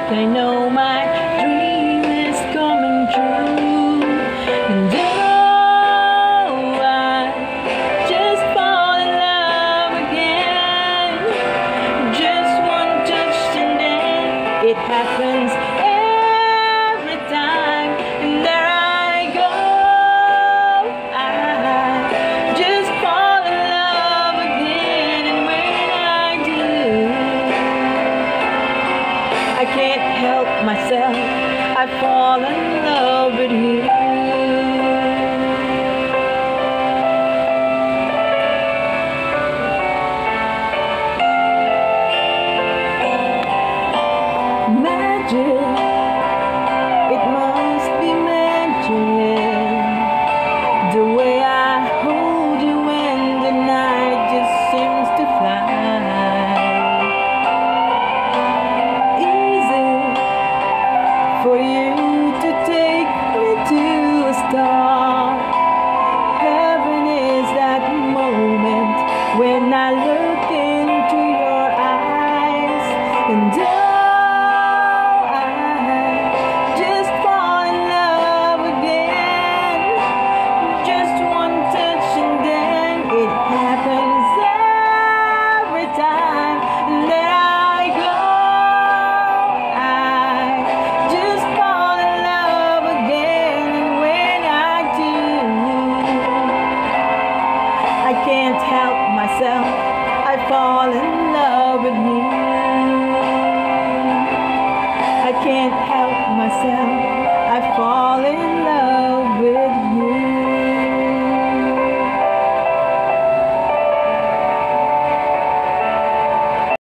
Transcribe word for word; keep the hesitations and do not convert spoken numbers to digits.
I know my dream is coming true. And oh, I just fall in love again. Just one touch and then it happens every time. And there I go. I just fall in love again. And when I do, I can't help myself, I fall in love with you. Magic, it must be magic, the way I hold you when the night just seems to fly. For you